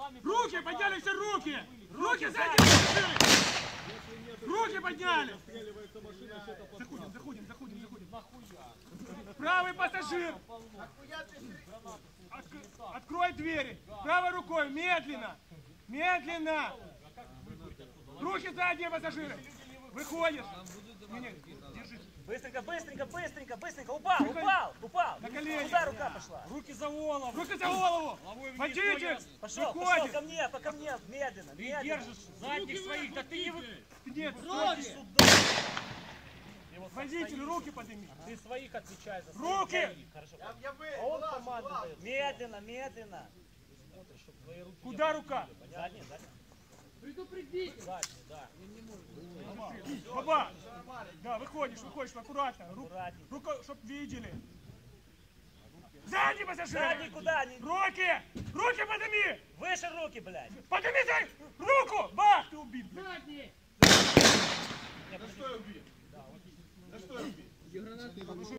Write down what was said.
Руки подняли, все руки! Руки сзади! Руки подняли! Заходим. Правый пассажир! Открой двери! Правой рукой, медленно! Медленно! Руки задние пассажиры! Выходишь! Держись! Быстренько! Упал! На колени! Куда рука пошла? Руки за голову! Руки за голову! Водитель! Пошел Выходит! ко мне, медленно! Ты держишь задних своих, да ты не вы... Нет, Руки сюда! водитель, руки подними! Ты своих отвечаешь за Руки! Хорошо. А он команду дает. Медленно! Смотришь, чтобы твои руки... Куда рука? Задняя. Предупредите! Задняя, да. Баба! Да, выходишь, аккуратно. Аккуратненько. Руку, чтоб видели. Задний пассажир! Задний куда? Руки подними! Выше руки, блядь! Подними руку! Бах! Ты убит! Задние! За что я убил? За что я убил?